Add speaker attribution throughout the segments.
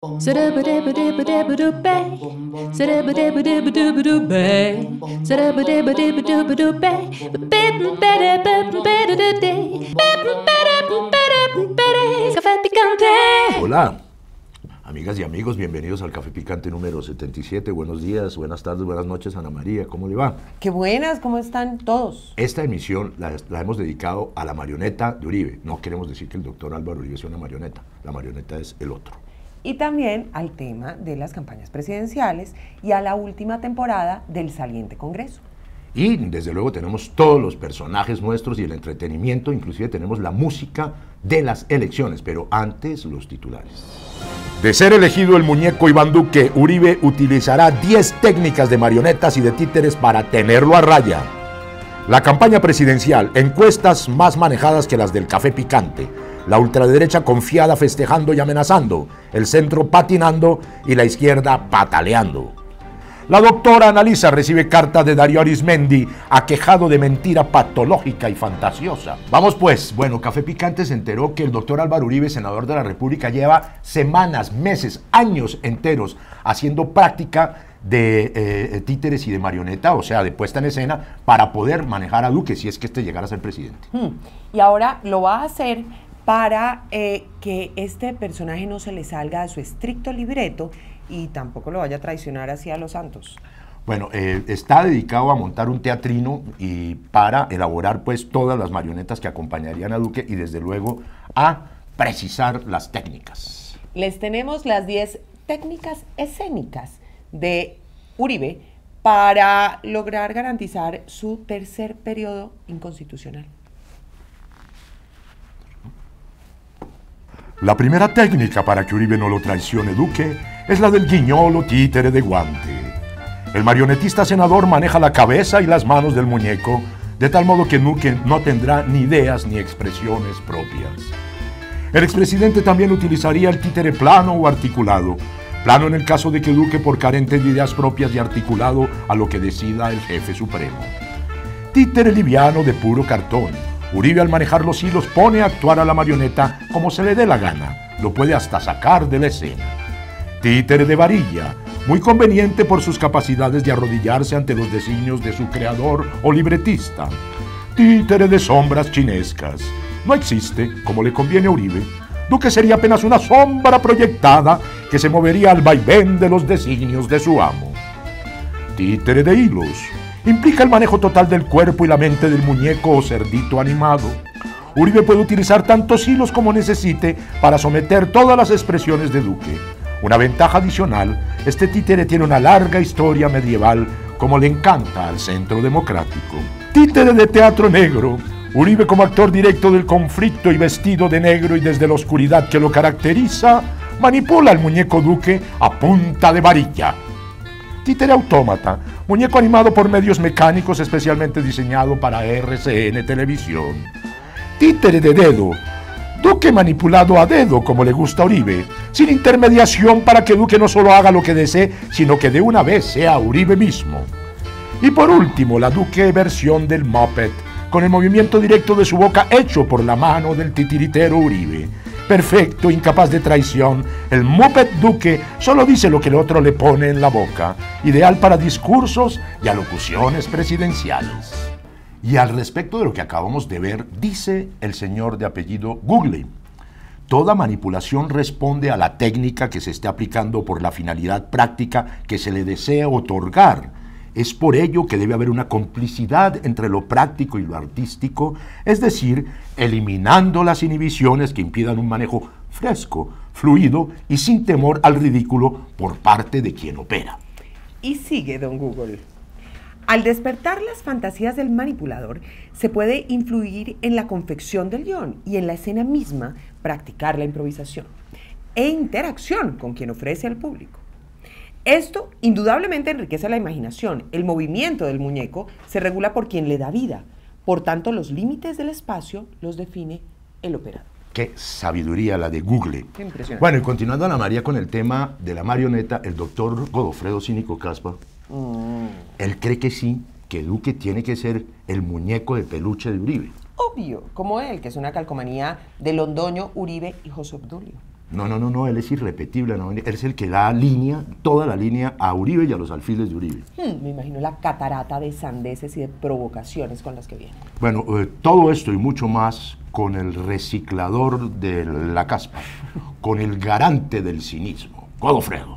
Speaker 1: Hola, amigas y amigos, bienvenidos al Café Picante número 77. Buenos días, buenas tardes, buenas noches, Ana María, ¿cómo le va?
Speaker 2: Qué buenas, ¿cómo están todos?
Speaker 1: Esta emisión la hemos dedicado a la marioneta de Uribe. No queremos decir que el doctor Álvaro Uribe sea una marioneta, la marioneta es el otro.
Speaker 2: Y también al tema de las campañas presidenciales y a la última temporada del saliente Congreso.
Speaker 1: Y desde luego tenemos todos los personajes nuestros y el entretenimiento, inclusive tenemos la música de las elecciones, pero antes los titulares. De ser elegido el muñeco Iván Duque, Uribe utilizará 10 técnicas de marionetas y de títeres para tenerlo a raya. La campaña presidencial, encuestas más manejadas que las del Café Picante. La ultraderecha confiada festejando y amenazando, el centro patinando y la izquierda pataleando. La doctora Analisa recibe carta de Darío Arizmendi, aquejado de mentira patológica y fantasiosa. Vamos pues, bueno, Café Picante se enteró que el doctor Álvaro Uribe, senador de la República, lleva semanas, meses, años enteros haciendo práctica de títeres y de marioneta, o sea, de puesta en escena, para poder manejar a Duque si es que este llegara a ser presidente.
Speaker 2: Y ahora lo va a hacer para que este personaje no se le salga de su estricto libreto y tampoco lo vaya a traicionar hacia los santos.
Speaker 1: Bueno, está dedicado a montar un teatrino y para elaborar pues todas las marionetas que acompañarían a Duque y desde luego a precisar las técnicas.
Speaker 2: Les tenemos las 10 técnicas escénicas de Uribe para lograr garantizar su tercer periodo inconstitucional.
Speaker 1: La primera técnica para que Uribe no lo traicione Duque es la del guiñolo títere de guante. El marionetista senador maneja la cabeza y las manos del muñeco, de tal modo que Duque no tendrá ni ideas ni expresiones propias. El expresidente también utilizaría el títere plano o articulado. Plano en el caso de que Duque, por carente de ideas propias, y articulado a lo que decida el jefe supremo. Títere liviano de puro cartón. Uribe, al manejar los hilos, pone a actuar a la marioneta como se le dé la gana. Lo puede hasta sacar de la escena. Títere de varilla, muy conveniente por sus capacidades de arrodillarse ante los designios de su creador o libretista. Títere de sombras chinescas. No existe, como le conviene a Uribe. Duque sería apenas una sombra proyectada que se movería al vaivén de los designios de su amo. Títere de hilos. Implica el manejo total del cuerpo y la mente del muñeco o cerdito animado. Uribe puede utilizar tantos hilos como necesite para someter todas las expresiones de Duque. Una ventaja adicional, este títere tiene una larga historia medieval, como le encanta al centro democrático. Títere de teatro negro. Uribe, como actor directo del conflicto y vestido de negro y desde la oscuridad que lo caracteriza, manipula al muñeco Duque a punta de varilla. Títere autómata, muñeco animado por medios mecánicos especialmente diseñado para RCN Televisión. Títere de dedo, Duque manipulado a dedo como le gusta a Uribe, sin intermediación para que Duque no solo haga lo que desee, sino que de una vez sea Uribe mismo. Y por último, la Duque versión del Muppet, con el movimiento directo de su boca hecho por la mano del titiritero Uribe. Perfecto, incapaz de traición, el Muppet Duque solo dice lo que el otro le pone en la boca, ideal para discursos y alocuciones presidenciales. Y al respecto de lo que acabamos de ver, dice el señor de apellido Google: toda manipulación responde a la técnica que se esté aplicando por la finalidad práctica que se le desea otorgar. Es por ello que debe haber una complicidad entre lo práctico y lo artístico, es decir, eliminando las inhibiciones que impidan un manejo fresco, fluido y sin temor al ridículo por parte de quien opera.
Speaker 2: Y sigue don Google. Al despertar las fantasías del manipulador, se puede influir en la confección del guión y en la escena misma practicar la improvisación e interacción con quien ofrece al público. Esto indudablemente enriquece la imaginación. El movimiento del muñeco se regula por quien le da vida. Por tanto, los límites del espacio los define el operador.
Speaker 1: Qué sabiduría la de Google.
Speaker 2: Qué impresionante.
Speaker 1: Bueno, y continuando, Ana María, con el tema de la marioneta, el doctor Godofredo Cínico Caspa, él cree que sí, que Duque tiene que ser el muñeco de peluche de Uribe.
Speaker 2: Obvio, como él, que es una calcomanía de Londoño, Uribe y José Obdulio.
Speaker 1: No, él es irrepetible, no, él es el que da línea, toda la línea a Uribe y a los alfiles de Uribe.
Speaker 2: Me imagino la catarata de sandeces y de provocaciones con las que viene.
Speaker 1: Bueno, todo esto y mucho más con el reciclador de la caspa, con el garante del cinismo, Godofredo.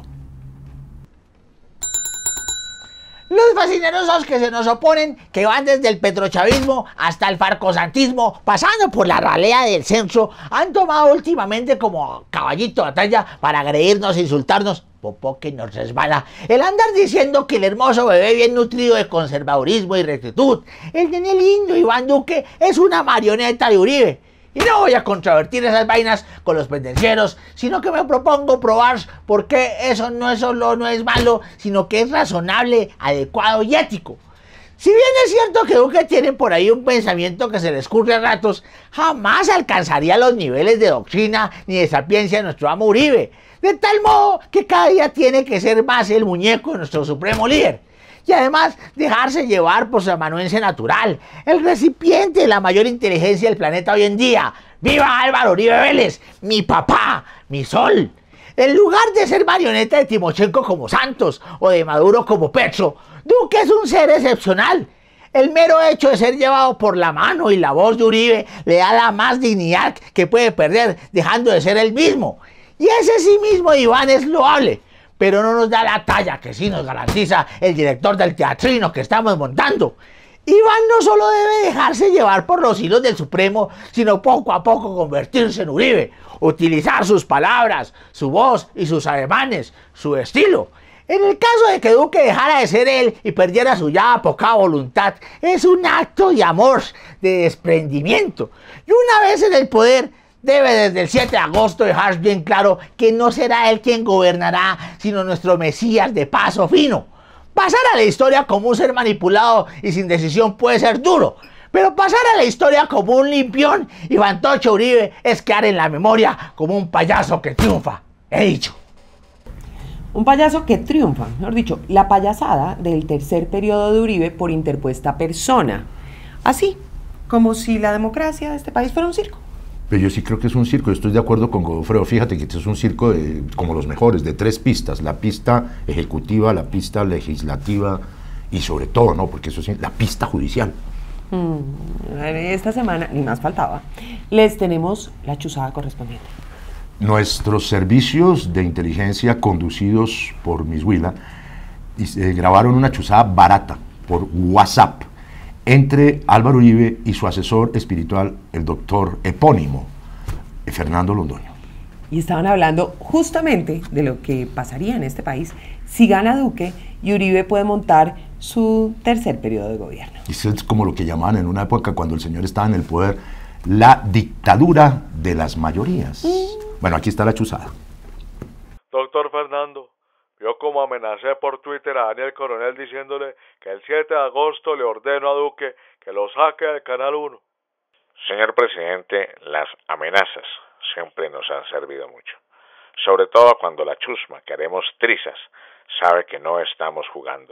Speaker 3: Los fascinerosos que se nos oponen, que van desde el petrochavismo hasta el farcosantismo, pasando por la ralea del censo, han tomado últimamente como caballito de batalla para agredirnos e insultarnos, popó que nos resbala, el andar diciendo que el hermoso bebé bien nutrido de conservadurismo y rectitud, el nene lindo Iván Duque, es una marioneta de Uribe. Y no voy a controvertir esas vainas con los pendencieros, sino que me propongo probar por qué eso no es solo no es malo, sino que es razonable, adecuado y ético. Si bien es cierto que Duque tiene por ahí un pensamiento que se le escurre a ratos, jamás alcanzaría los niveles de doctrina ni de sapiencia de nuestro amo Uribe, de tal modo que cada día tiene que ser más el muñeco de nuestro supremo líder. Y además dejarse llevar por su amanuense natural, el recipiente de la mayor inteligencia del planeta hoy en día. ¡Viva Álvaro Uribe Vélez, mi papá, mi sol! En lugar de ser marioneta de Timochenko como Santos o de Maduro como Petro, Duque es un ser excepcional. El mero hecho de ser llevado por la mano y la voz de Uribe le da la más dignidad que puede perder, dejando de ser él mismo. Y ese sí mismo Iván es loable, pero no nos da la talla que sí nos garantiza el director del teatrino que estamos montando. Iván no solo debe dejarse llevar por los hilos del Supremo, sino poco a poco convertirse en Uribe, utilizar sus palabras, su voz y sus ademanes, su estilo. En el caso de que Duque dejara de ser él y perdiera su ya poca voluntad, es un acto de amor, de desprendimiento. Y una vez en el poder, debe desde el 7 de agosto dejar bien claro que no será él quien gobernará, sino nuestro Mesías de paso fino. Pasar a la historia como un ser manipulado y sin decisión puede ser duro, pero pasar a la historia como un limpión y fantoche Uribe es quedar en la memoria como un payaso que triunfa, he dicho.
Speaker 2: Un payaso que triunfa, mejor dicho, la payasada del tercer periodo de Uribe por interpuesta persona. Así, como si la democracia de este país fuera un circo.
Speaker 1: Pero yo sí creo que es un circo, estoy de acuerdo con Godofredo. Fíjate que este es un circo como los mejores, de 3 pistas, la pista ejecutiva, la pista legislativa y sobre todo, ¿no? Porque eso sí, la pista judicial.
Speaker 2: Esta semana, ni más faltaba, les tenemos la chuzada correspondiente.
Speaker 1: Nuestros servicios de inteligencia conducidos por Miss Huila grabaron una chuzada barata por WhatsApp entre Álvaro Uribe y su asesor espiritual, el doctor epónimo, Fernando Londoño.
Speaker 2: Y estaban hablando justamente de lo que pasaría en este país si gana Duque y Uribe puede montar su tercer periodo de gobierno.
Speaker 1: Eso es como lo que llamaban en una época cuando el señor estaba en el poder, la dictadura de las mayorías. Bueno, aquí está la chuzada.
Speaker 4: Doctor Fernando, yo como amenacé por Twitter a Daniel Coronel diciéndole que el 7 de agosto le ordeno a Duque que lo saque del Canal 1.
Speaker 5: Señor presidente, las amenazas siempre nos han servido mucho. Sobre todo cuando la chusma, que haremos trizas, sabe que no estamos jugando.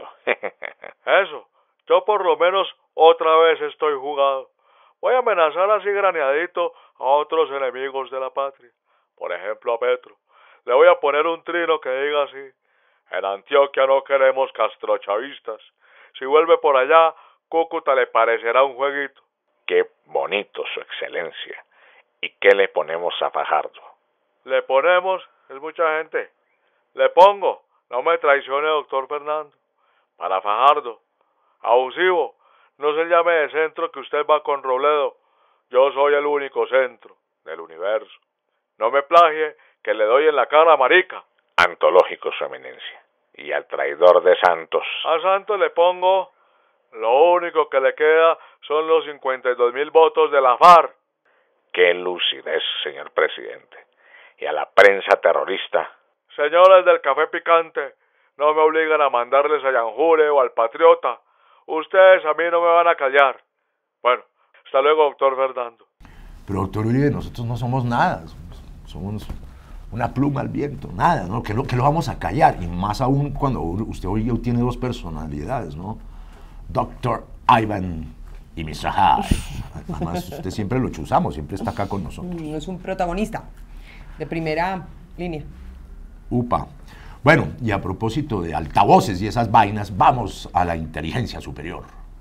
Speaker 4: Eso, yo por lo menos otra vez estoy jugado. Voy a amenazar así graneadito a otros enemigos de la patria. Por ejemplo a Petro. Le voy a poner un trino que diga así: en Antioquia no queremos castrochavistas. Si vuelve por allá, Cúcuta le parecerá un jueguito.
Speaker 5: Qué bonito, su excelencia. ¿Y qué le ponemos a Fajardo?
Speaker 4: Le ponemos, es mucha gente. Le pongo, no me traicione, doctor Fernando. Para Fajardo, abusivo, no se llame de centro que usted va con Robledo. Yo soy el único centro del universo. No me plagie, que le doy en la cara, marica.
Speaker 5: Antológico, su eminencia. Y al traidor de Santos.
Speaker 4: A Santos le pongo, lo único que le queda son los 52.000 votos de la FARC.
Speaker 5: Qué lucidez, señor presidente. Y a la prensa terrorista.
Speaker 4: Señores del café picante, no me obligan a mandarles a Yanjure o al Patriota. Ustedes a mí no me van a callar. Bueno, hasta luego, doctor Fernando.
Speaker 1: Pero doctor Uribe, nosotros no somos nada, somos una pluma al viento, nada, ¿no? Que lo vamos a callar, y más aún cuando usted hoy tiene 2 personalidades, ¿no? Doctor Ivan y Mr. Hyde. Además, usted siempre lo chuzamos, siempre está acá con nosotros.
Speaker 2: Es un protagonista. De primera línea.
Speaker 1: Upa. Bueno, y a propósito de altavoces y esas vainas, vamos a la inteligencia superior.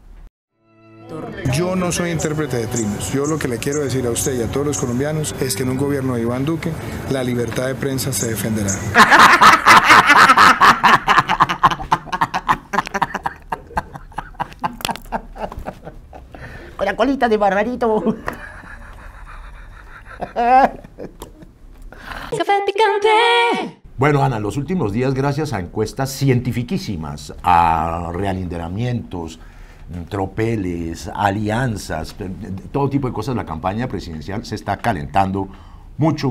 Speaker 6: Yo no soy intérprete de trinos. Yo lo que le quiero decir a usted y a todos los colombianos es que en un gobierno de Iván Duque la libertad de prensa se defenderá.
Speaker 3: Con la colita de Barbarito.
Speaker 7: Café picante.
Speaker 1: Bueno, Ana, en los últimos días, gracias a encuestas cientifiquísimas, a realinderamientos, tropeles, alianzas, todo tipo de cosas, la campaña presidencial se está calentando mucho.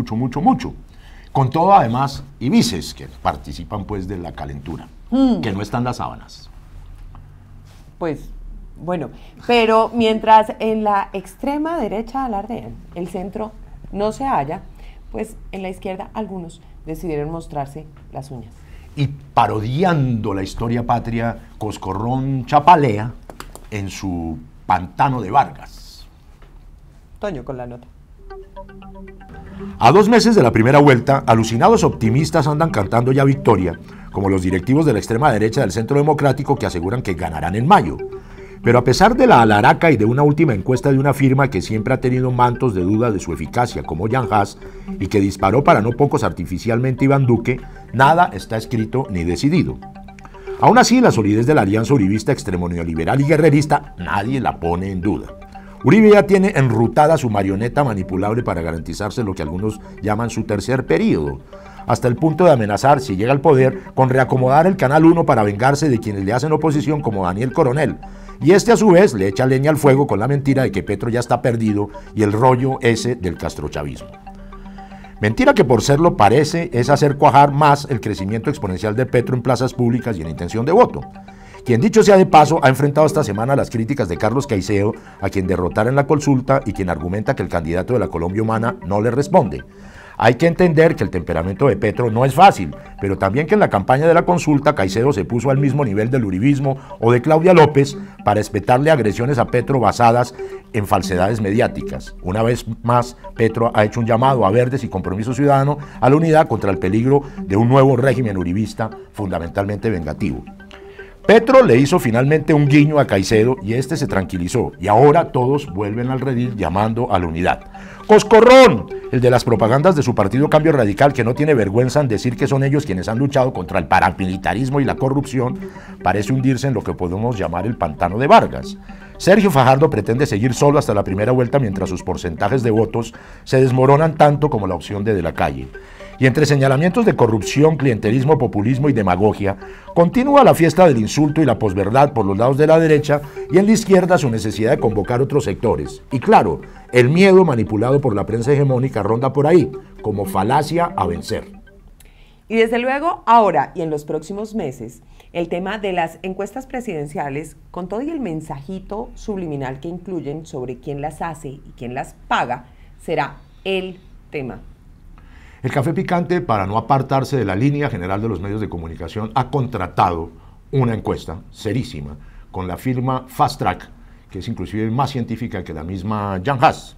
Speaker 1: Con todo, además, ibices que participan pues de la calentura, que no están las sábanas.
Speaker 2: Pues, bueno, pero mientras en la extrema derecha alardean, el centro no se halla, pues en la izquierda algunos decidieron mostrarse las uñas.
Speaker 1: Y parodiando la historia patria, Coscorrón chapalea en su Pantano de Vargas.
Speaker 2: Toño con la nota.
Speaker 1: A 2 meses de la primera vuelta, alucinados optimistas andan cantando ya victoria, como los directivos de la extrema derecha del Centro Democrático que aseguran que ganarán en mayo. Pero a pesar de la alaraca y de una última encuesta de una firma que siempre ha tenido mantos de duda de su eficacia como Jan Haas y que disparó para no pocos artificialmente Iván Duque, nada está escrito ni decidido. Aún así, la solidez de la alianza uribista extremo neoliberal y guerrerista nadie la pone en duda. Uribe ya tiene enrutada su marioneta manipulable para garantizarse lo que algunos llaman su tercer período, hasta el punto de amenazar, si llega al poder, con reacomodar el Canal 1 para vengarse de quienes le hacen oposición como Daniel Coronel. Y este a su vez le echa leña al fuego con la mentira de que Petro ya está perdido y el rollo ese del castrochavismo. Mentira que por serlo parece es hacer cuajar más el crecimiento exponencial de Petro en plazas públicas y en intención de voto. Quien dicho sea de paso ha enfrentado esta semana las críticas de Carlos Caicedo, a quien derrotara en la consulta y quien argumenta que el candidato de la Colombia Humana no le responde. Hay que entender que el temperamento de Petro no es fácil, pero también que en la campaña de la consulta Caicedo se puso al mismo nivel del uribismo o de Claudia López para espetarle agresiones a Petro basadas en falsedades mediáticas. Una vez más, Petro ha hecho un llamado a Verdes y Compromiso Ciudadano a la unidad contra el peligro de un nuevo régimen uribista fundamentalmente vengativo. Petro le hizo finalmente un guiño a Caicedo y este se tranquilizó y ahora todos vuelven al redil llamando a la unidad. Coscorrón, el de las propagandas de su partido Cambio Radical, que no tiene vergüenza en decir que son ellos quienes han luchado contra el paramilitarismo y la corrupción, parece hundirse en lo que podemos llamar el Pantano de Vargas. Sergio Fajardo pretende seguir solo hasta la primera vuelta mientras sus porcentajes de votos se desmoronan tanto como la opción de la Calle. Y entre señalamientos de corrupción, clientelismo, populismo y demagogia, continúa la fiesta del insulto y la posverdad por los lados de la derecha y en la izquierda su necesidad de convocar otros sectores. Y claro, el miedo manipulado por la prensa hegemónica ronda por ahí, como falacia a vencer.
Speaker 2: Y desde luego, ahora y en los próximos meses, el tema de las encuestas presidenciales, con todo y el mensajito subliminal que incluyen sobre quién las hace y quién las paga, será el tema.
Speaker 1: El Café Picante, para no apartarse de la línea general de los medios de comunicación, ha contratado una encuesta serísima con la firma Fast Track, que es inclusive más científica que la misma Jan Haas.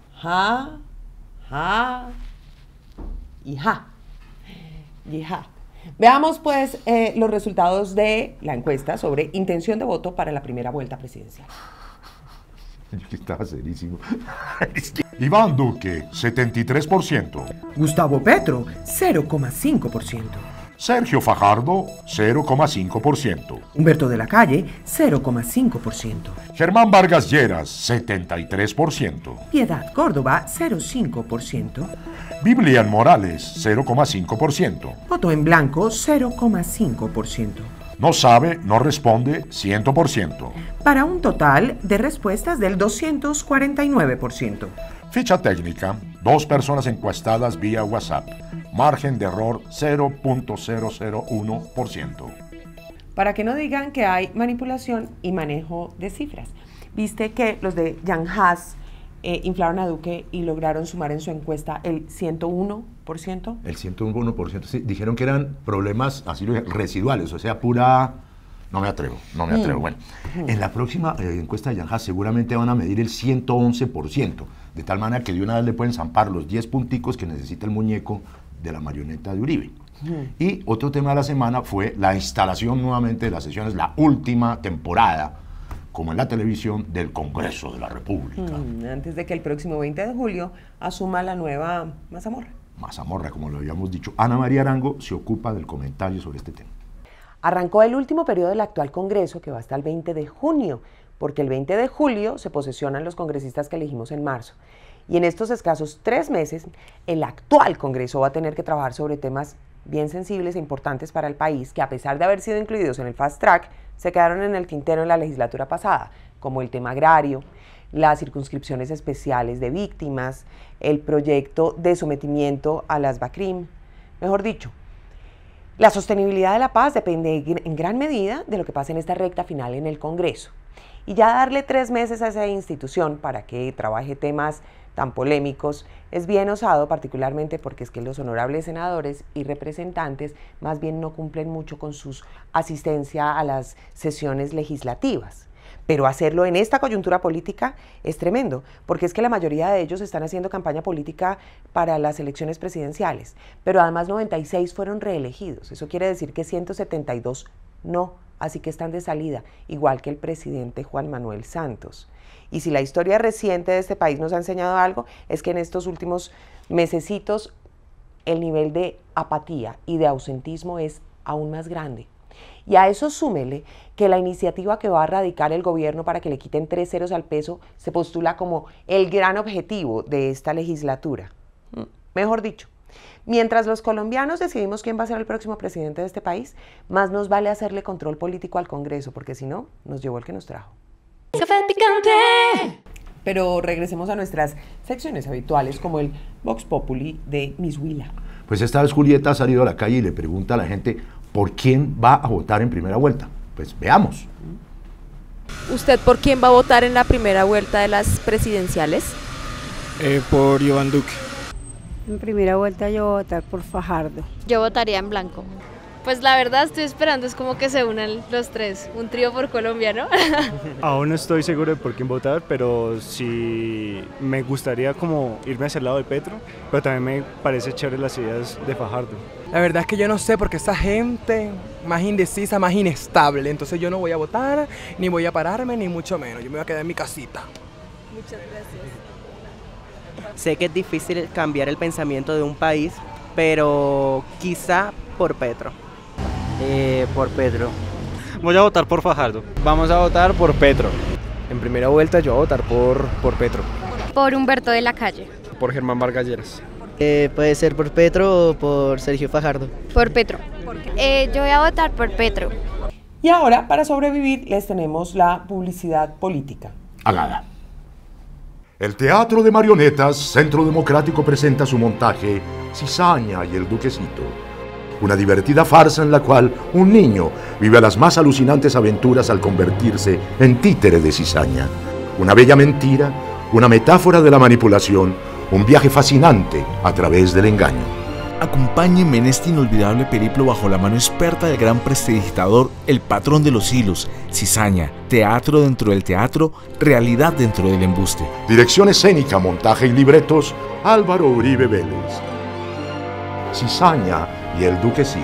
Speaker 2: Veamos pues los resultados de la encuesta sobre intención de voto para la primera vuelta presidencial.
Speaker 1: Estaba serísimo. Iván Duque, 73%.
Speaker 2: Gustavo Petro, 0,5%.
Speaker 1: Sergio Fajardo, 0,5%.
Speaker 2: Humberto de la Calle, 0,5%.
Speaker 1: Germán Vargas Lleras, 73%.
Speaker 2: Piedad Córdoba, 0,5%.
Speaker 1: Vivian Morales, 0,5%.
Speaker 2: Voto en blanco, 0,5%.
Speaker 1: No sabe, no responde, 100%.
Speaker 2: Para un total de respuestas del 249%.
Speaker 1: Ficha técnica, 2 personas encuestadas vía WhatsApp. Margen de error 0.001%.
Speaker 2: Para que no digan que hay manipulación y manejo de cifras. Viste que los de Jan Haas inflaron a Duque y lograron sumar en su encuesta el 101%.
Speaker 1: El 101%, sí, dijeron que eran problemas así residuales, o sea, pura... No me atrevo. Bueno, en la próxima encuesta de Jan Haas seguramente van a medir el 111%. de tal manera que de una vez le pueden zampar los 10 punticos que necesita el muñeco de la marioneta de Uribe. Y otro tema de la semana fue la instalación nuevamente de las sesiones, la última temporada, como en la televisión, del Congreso de la República.
Speaker 2: Antes de que el próximo 20 de julio asuma la nueva mazamorra.
Speaker 1: Mazamorra, como lo habíamos dicho. Ana María Arango se ocupa del comentario sobre este tema.
Speaker 2: Arrancó el último periodo del actual Congreso, que va hasta el 20 de junio, porque el 20 de julio se posesionan los congresistas que elegimos en marzo. Y en estos escasos 3 meses, el actual Congreso va a tener que trabajar sobre temas bien sensibles e importantes para el país, que a pesar de haber sido incluidos en el Fast Track, se quedaron en el tintero en la legislatura pasada, como el tema agrario, las circunscripciones especiales de víctimas, el proyecto de sometimiento a las BACRIM. Mejor dicho, la sostenibilidad de la paz depende en gran medida de lo que pase en esta recta final en el Congreso. Y ya darle 3 meses a esa institución para que trabaje temas tan polémicos es bien osado, particularmente porque es que los honorables senadores y representantes más bien no cumplen mucho con su asistencia a las sesiones legislativas. Pero hacerlo en esta coyuntura política es tremendo, porque es que la mayoría de ellos están haciendo campaña política para las elecciones presidenciales, pero además 96 fueron reelegidos. Eso quiere decir que 172 no, así que están de salida, igual que el presidente Juan Manuel Santos. Y si la historia reciente de este país nos ha enseñado algo, es que en estos últimos mesecitos el nivel de apatía y de ausentismo es aún más grande. Y a eso súmele que la iniciativa que va a radicar el gobierno para que le quiten 3 ceros al peso se postula como el gran objetivo de esta legislatura. Mejor dicho, mientras los colombianos decidimos quién va a ser el próximo presidente de este país, más nos vale hacerle control político al Congreso, porque si no, nos llevó el que nos trajo.
Speaker 7: Café picante.
Speaker 2: Pero regresemos a nuestras secciones habituales, como el Vox Populi de Miss Huila.
Speaker 1: Pues esta vez Julieta ha salido a la calle y le pregunta a la gente por quién va a votar en primera vuelta. Pues veamos.
Speaker 8: ¿Usted por quién va a votar en la primera vuelta de las presidenciales?
Speaker 9: Por Iván Duque.
Speaker 10: En primera vuelta yo voy a votar por Fajardo.
Speaker 11: Yo votaría en blanco. Pues la verdad estoy esperando es como que se unan los tres, un trío por Colombia, ¿no?
Speaker 9: Aún no estoy seguro de por quién votar, pero sí me gustaría como irme hacia el lado de Petro, pero también me parece chévere las ideas de Fajardo.
Speaker 12: La verdad es que yo no sé porque esa gente más indecisa, más inestable, entonces yo no voy a votar, ni voy a pararme, ni mucho menos, yo me voy a quedar en mi casita.
Speaker 11: Muchas gracias.
Speaker 13: Sé que es difícil cambiar el pensamiento de un país, pero quizá por Petro.
Speaker 14: Por Petro.
Speaker 9: Voy a votar por Fajardo.
Speaker 12: Vamos a votar por Petro. En primera vuelta yo voy a votar por Petro.
Speaker 11: Por Humberto de la Calle.
Speaker 12: Por Germán Vargas Lleras.
Speaker 13: Puede ser por Petro o por Sergio Fajardo.
Speaker 11: Por Petro. Yo voy a votar por Petro.
Speaker 2: Y ahora, para sobrevivir, les tenemos la publicidad política.
Speaker 1: Hágala. El Teatro de Marionetas Centro Democrático presenta su montaje Cizaña y el Duquecito. Una divertida farsa en la cual un niño vive las más alucinantes aventuras al convertirse en títere de cizaña. Una bella mentira, una metáfora de la manipulación, un viaje fascinante a través del engaño.
Speaker 15: Acompáñenme en este inolvidable periplo bajo la mano experta del gran prestidigitador, el patrón de los hilos, cizaña, teatro dentro del teatro, realidad dentro del embuste.
Speaker 1: Dirección escénica, montaje y libretos, Álvaro Uribe Vélez. Cizaña y el Duquecito.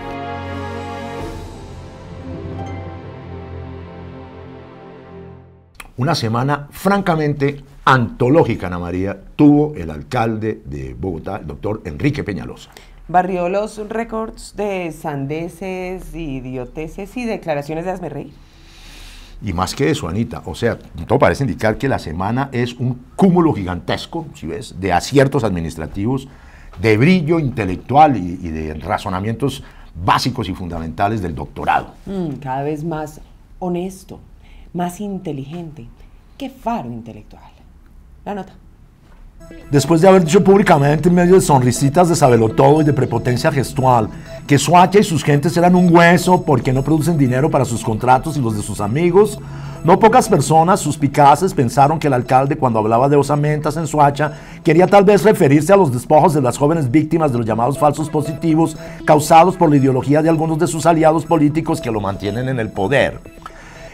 Speaker 1: Una semana francamente antológica, Ana María, tuvo el alcalde de Bogotá, el doctor Enrique Peñalosa.
Speaker 2: Barrió los récords de sandeces, idioteces y declaraciones de hazmerreír.
Speaker 1: Y más que eso, Anita, o sea, todo parece indicar que la semana es un cúmulo gigantesco, si ves, de aciertos administrativos, de brillo intelectual y de razonamientos básicos y fundamentales del doctorado.
Speaker 2: Cada vez más honesto, más inteligente. ¡Qué faro intelectual! La nota.
Speaker 1: Después de haber dicho públicamente en medio de sonrisitas de sabelotodo y de prepotencia gestual que Soacha y sus gentes eran un hueso porque no producen dinero para sus contratos y los de sus amigos, no pocas personas suspicaces pensaron que el alcalde, cuando hablaba de osamentas en Soacha, quería tal vez referirse a los despojos de las jóvenes víctimas de los llamados falsos positivos causados por la ideología de algunos de sus aliados políticos que lo mantienen en el poder.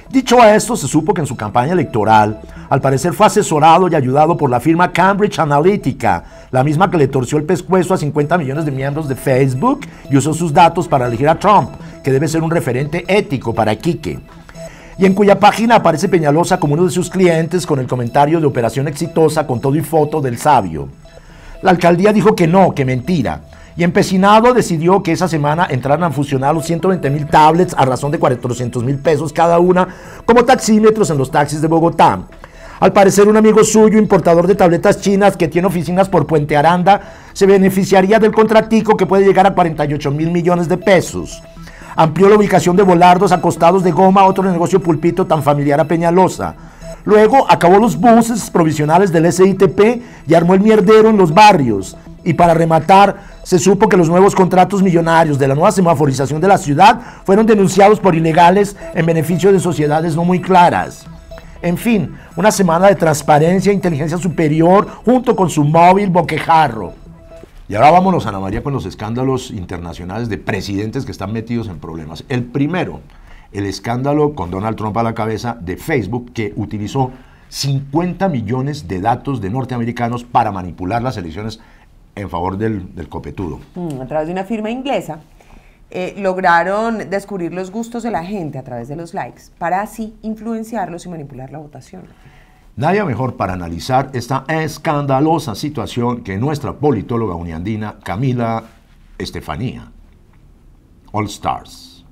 Speaker 1: Dicho esto, se supo que en su campaña electoral, al parecer fue asesorado y ayudado por la firma Cambridge Analytica, la misma que le torció el pescuezo a 50 millones de miembros de Facebook y usó sus datos para elegir a Trump, que debe ser un referente ético para Quique. Y en cuya página aparece Peñalosa como uno de sus clientes con el comentario de operación exitosa con todo y foto del sabio. La alcaldía dijo que no, que mentira. Y empecinado decidió que esa semana entraran a funcionar los 120.000 tablets a razón de 400.000 pesos cada una como taxímetros en los taxis de Bogotá. Al parecer un amigo suyo, importador de tabletas chinas que tiene oficinas por Puente Aranda, se beneficiaría del contratico que puede llegar a 48.000 millones de pesos. Amplió la ubicación de volardos acostados de goma, otro negocio pulpito tan familiar a Peñalosa. Luego acabó los buses provisionales del SITP y armó el mierdero en los barrios. Y para rematar, se supo que los nuevos contratos millonarios de la nueva semaforización de la ciudad fueron denunciados por ilegales en beneficio de sociedades no muy claras. En fin, una semana de transparencia e inteligencia superior junto con su móvil boquejarro. Y ahora vámonos, Ana María, con los escándalos internacionales de presidentes que están metidos en problemas. El primero, el escándalo con Donald Trump a la cabeza de Facebook, que utilizó 50 millones de datos de norteamericanos para manipular las elecciones en favor del copetudo.
Speaker 2: A través de una firma inglesa, lograron descubrir los gustos de la gente a través de los likes, para así influenciarlos y manipular la votación.
Speaker 1: Nadie mejor para analizar esta escandalosa situación que nuestra politóloga uniandina Camila Estefanía. All Stars.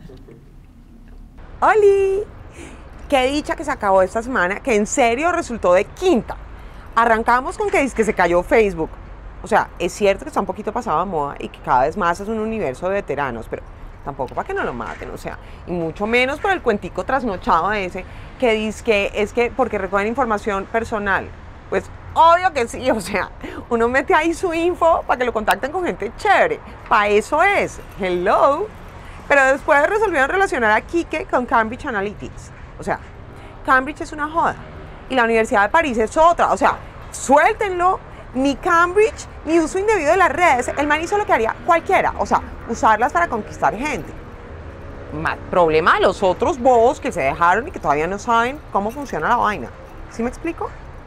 Speaker 2: ¡Oli! Qué dicha que se acabó esta semana, que en serio resultó de quinta. Arrancamos con que se cayó Facebook. O sea, es cierto que está un poquito pasado de moda y que cada vez más es un universo de veteranos, pero tampoco para que no lo maten, o sea, y mucho menos por el cuentico trasnochado ese que dice que es que porque recogen información personal. Pues obvio que sí, o sea, uno mete ahí su info para que lo contacten con gente chévere, para eso es, hello. Pero después resolvieron relacionar a Quique con Cambridge Analytics. O sea, Cambridge es una joda y la Universidad de París es otra, o sea, suéltenlo. Ni Cambridge, ni uso indebido de las redes. El man hizo lo que haría cualquiera, o sea, usarlas para conquistar gente. Problema de los otros bobos que se dejaron y que todavía no saben cómo funciona la vaina. ¿Sí me explico?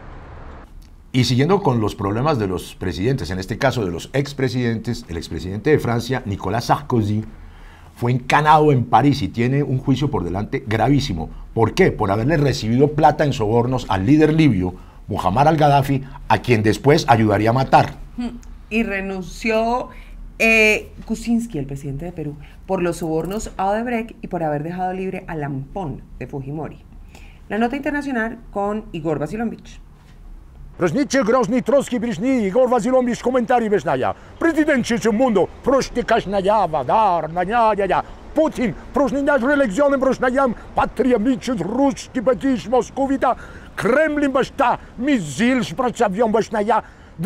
Speaker 1: Y siguiendo con los problemas de los presidentes, en este caso de los expresidentes, el expresidente de Francia, Nicolas Sarkozy, fue encanado en París y tiene un juicio por delante gravísimo. ¿Por qué? Por haberle recibido plata en sobornos al líder libio, Muammar al-Gaddafi, a quien después ayudaría a matar.
Speaker 2: Y renunció Kuczynski, el presidente de Perú, por los sobornos a Odebrecht y por haber dejado libre a Lampón de Fujimori. La nota internacional con Igor Vasilovich.
Speaker 1: Roznicie groźny troski bliźni, Igor Vasilovich, коментарі вишная. Президент цього мунду, проштикаш наява, дар, наняя, Putin, próżnienia religionem, próżnieniam, patriamiczny, ruski, batisz, moskowita, Kremlin, baszta, mizil, spracawią, basznaja,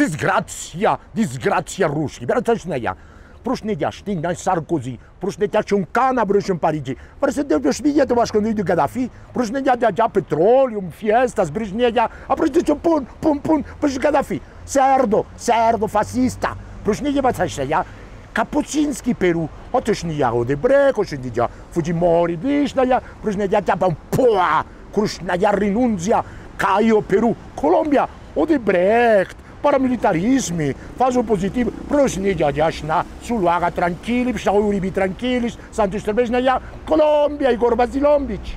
Speaker 1: dysgracja ruski, bratasznaja. Próżnienia, sztyna, Sarkozy, próżnienia, ciąkana, brysiem Paryży. Prezydent już widzi, to wasz kondydu Gaddafi, próżnienia, dziadzia, petrolium, fiesta, zbryżnienia, a prezydent, pun, bez Gaddafi. Serdo, fascista, próżnienia, bratasznaja. Kapucinski Peru, otóż nie ja Odebrecht, oczywiście Fujimori, Wiśnia, różne dziadziapam, poa, kruszna renuncja, Caio Peru, Kolumbia, Odebrecht, paramilitarismo, faz positivo, różne dziadziaszna, Suluaga tranquili, Sauribi tranquilis, Santos Cerveja, Colombia, Igor Vasilovich.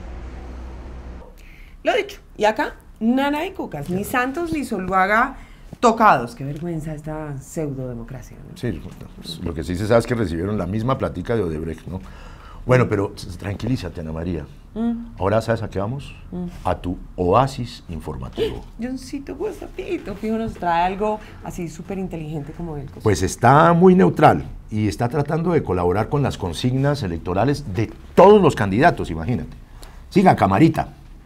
Speaker 2: Lo dicho, y acá nada de cucas, ni Santos ni Suluaga tocados. Qué vergüenza esta pseudodemocracia, ¿no?
Speaker 1: Sí, lo que sí se sabe es que recibieron la misma platica de Odebrecht, ¿no? Bueno, pero tranquilízate, Ana María. Ahora, ¿sabes a qué vamos? A tu oasis informativo.
Speaker 2: Johncito Guasapito, fijo, nos trae algo así súper inteligente como él.
Speaker 1: Pues está muy neutral y está tratando de colaborar con las consignas electorales de todos los candidatos, imagínate. Siga, camarita.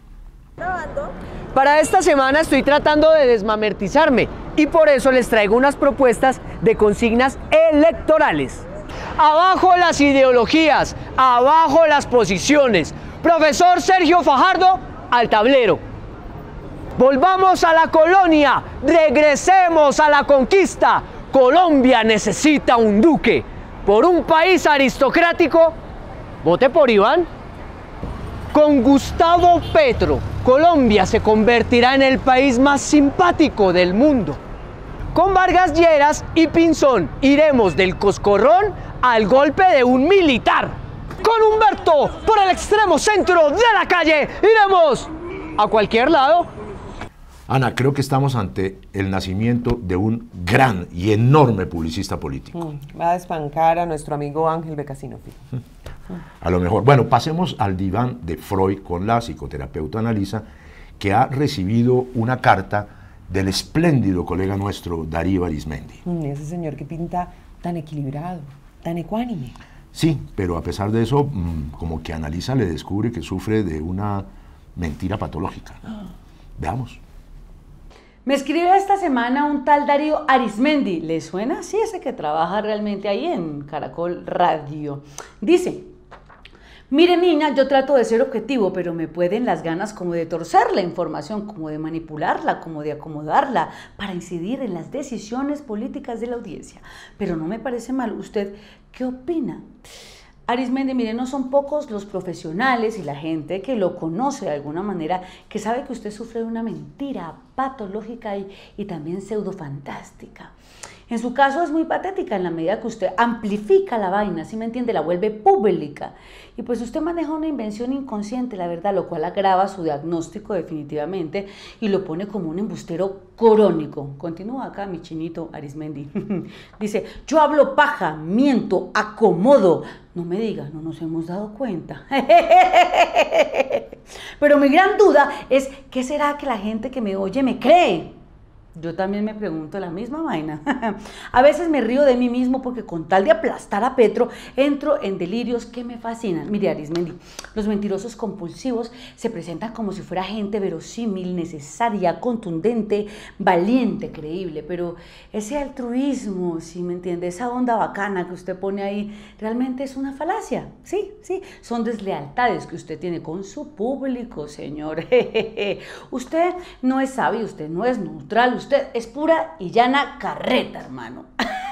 Speaker 16: Para esta semana estoy tratando de desmamertizarme y por eso les traigo unas propuestas de consignas electorales. Abajo las ideologías, abajo las posiciones. Profesor Sergio Fajardo, al tablero. Volvamos a la colonia, regresemos a la conquista. Colombia necesita un duque. Por un país aristocrático, vote por Iván. Con Gustavo Petro, Colombia se convertirá en el país más simpático del mundo. Con Vargas Lleras y Pinzón iremos del coscorrón al golpe de un militar. Con Humberto por el extremo centro de la calle iremos a cualquier lado.
Speaker 1: Ana, creo que estamos ante el nacimiento de un gran y enorme publicista político.
Speaker 2: Va a despancar a nuestro amigo Ángel Becasino.
Speaker 1: A lo mejor. Bueno, pasemos al diván de Freud con la psicoterapeuta Analisa, que ha recibido una carta del espléndido colega nuestro, Darío Arizmendi.
Speaker 2: Ese señor que pinta tan equilibrado, tan ecuánime.
Speaker 1: Sí, pero a pesar de eso, como que Analisa le descubre que sufre de una mentira patológica. Veamos.
Speaker 17: Me escribe esta semana un tal Darío Arizmendi. ¿Le suena? Sí, ese que trabaja realmente ahí en Caracol Radio. Dice: mire, niña, yo trato de ser objetivo, pero me pueden las ganas como de torcer la información, como de manipularla, como de acomodarla para incidir en las decisiones políticas de la audiencia. Pero no me parece mal. ¿Usted qué opina? Arizmendi, mire, no son pocos los profesionales y la gente que lo conoce de alguna manera, que sabe que usted sufre de una mentira patológica y también pseudofantástica. En su caso es muy patética en la medida que usted amplifica la vaina, ¿sí me entiende? La vuelve pública. Y pues usted maneja una invención inconsciente, la verdad, lo cual agrava su diagnóstico definitivamente y lo pone como un embustero crónico. Continúa acá mi chinito Arizmendi. Dice: yo hablo paja, miento, acomodo. No me diga, no nos hemos dado cuenta. Pero mi gran duda es, ¿qué será que la gente que me oye me cree? Yo también me pregunto la misma vaina. A veces me río de mí mismo porque con tal de aplastar a Petro, entro en delirios que me fascinan. Mire, Arizmendi, los mentirosos compulsivos se presentan como si fuera gente verosímil, necesaria, contundente, valiente, creíble, pero ese altruismo, ¿sí me entiende? Esa onda bacana que usted pone ahí, realmente es una falacia. Sí, son deslealtades que usted tiene con su público, señor. Usted no es sabio, usted no es neutral, usted es pura y llana carreta, hermano.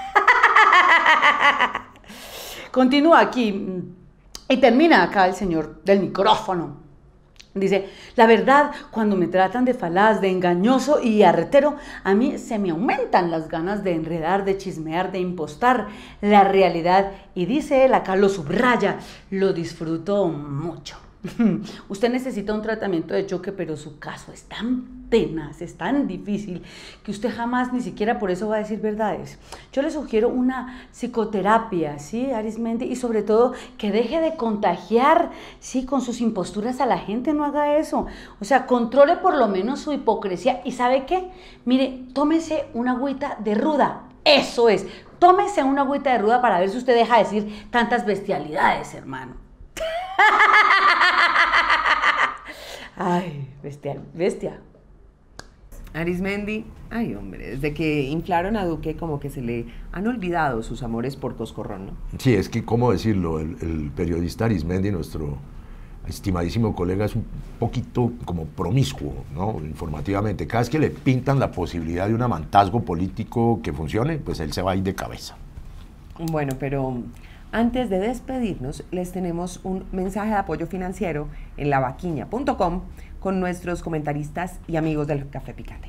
Speaker 17: Continúa aquí y termina acá el señor del micrófono. Dice: la verdad, cuando me tratan de falaz, de engañoso y arretero, a mí se me aumentan las ganas de enredar, de chismear, de impostar la realidad. Y dice él, acá lo subraya, lo disfruto mucho. Usted necesita un tratamiento de choque, pero su caso es tan tenaz, es tan difícil, que usted jamás ni siquiera por eso va a decir verdades. Yo le sugiero una psicoterapia, ¿sí, Arizmendi? Y sobre todo que deje de contagiar, ¿sí?, con sus imposturas a la gente. No haga eso. O sea, controle por lo menos su hipocresía. ¿Y sabe qué? Mire, tómese una agüita de ruda. Eso es. Tómese una agüita de ruda para ver si usted deja de decir tantas bestialidades, hermano. Ay, bestia.
Speaker 2: Arizmendi, ay hombre, desde que inflaron a Duque como que se le han olvidado sus amores por Coscorrón, ¿no?
Speaker 1: Sí, es que, ¿cómo decirlo? El periodista Arizmendi, nuestro estimadísimo colega, es un poquito como promiscuo, ¿no? Informativamente. Cada vez que le pintan la posibilidad de un amantazgo político que funcione, pues él se va a ir de cabeza.
Speaker 2: Bueno, pero antes de despedirnos, les tenemos un mensaje de apoyo financiero en lavaquiña.com con nuestros comentaristas y amigos del Café Picante.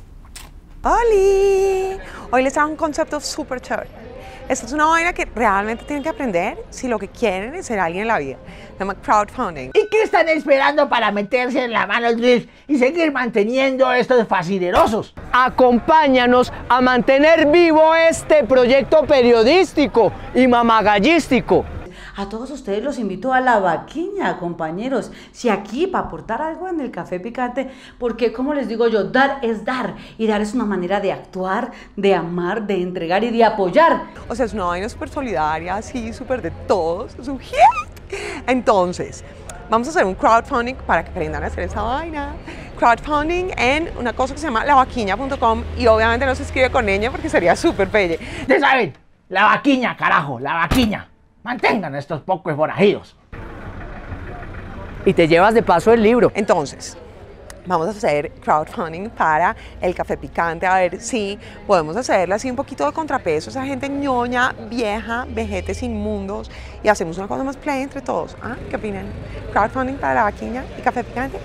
Speaker 18: ¡Holi! Hoy les traigo un concepto súper chévere. Esto es una vaina que realmente tienen que aprender si lo que quieren es ser alguien en la vida. Se llama crowdfunding.
Speaker 3: ¿Y qué están esperando para meterse en la mano el drift y seguir manteniendo estos fascinerosos?
Speaker 16: Acompáñanos a mantener vivo este proyecto periodístico y mamagallístico.
Speaker 17: A todos ustedes los invito a La Vaquiña, compañeros. Si aquí para aportar algo en el Café Picante, porque como les digo yo, dar es dar. Y dar es una manera de actuar, de amar, de entregar y de apoyar.
Speaker 18: O sea, es una vaina súper solidaria, así, súper de todos. Es un hit. Entonces, vamos a hacer un crowdfunding para que aprendan a hacer esa vaina. Crowdfunding en una cosa que se llama lavaquiña.com y obviamente no se escribe con ñ porque sería súper pelle.
Speaker 3: Ya saben, La Vaquiña, carajo, La Vaquiña. Mantengan estos pocos forajidos.
Speaker 16: Y te llevas de paso el libro.
Speaker 18: Entonces, vamos a hacer crowdfunding para el café picante, a ver si podemos hacerle así un poquito de contrapeso a esa gente ñoña, vieja, vejetes inmundos, y hacemos una cosa más play entre todos. ¿Ah? ¿Qué opinan? Crowdfunding para la vaquilla y café picante.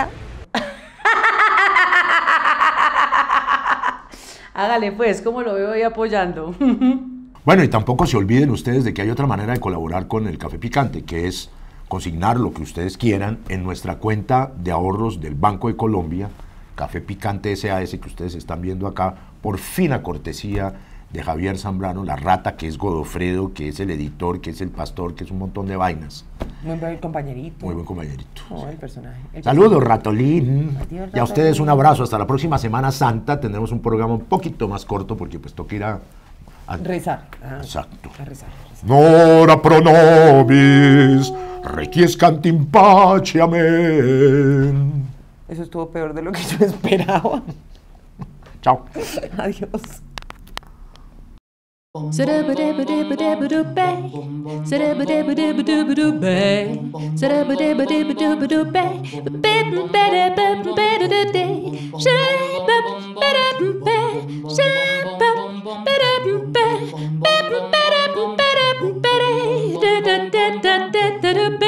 Speaker 17: Hágale pues, como lo veo ahí apoyando.
Speaker 1: Bueno, y tampoco se olviden ustedes de que hay otra manera de colaborar con el café picante, que es consignar lo que ustedes quieran en nuestra cuenta de ahorros del Banco de Colombia, Café Picante SAS, que ustedes están viendo acá, por fina cortesía de Javier Zambrano, la rata, que es Godofredo, que es el editor, que es el pastor, que es un montón de vainas.
Speaker 2: Muy buen compañerito.
Speaker 1: Muy buen compañerito.
Speaker 2: Oh, el personaje.
Speaker 1: Saludos, Ratolín.
Speaker 2: Adiós,
Speaker 1: Y a ustedes un abrazo. Hasta la próxima Semana Santa. Tendremos un programa un poquito más corto porque pues toca ir a
Speaker 2: rezar.
Speaker 1: Exacto.
Speaker 2: A rezar.
Speaker 1: Nora pro nobis, requiescant in pace, amén.
Speaker 2: Eso estuvo peor de lo que yo esperaba.
Speaker 1: Chao.
Speaker 2: Adiós.
Speaker 7: Ba-da-da-da-da-da-da-da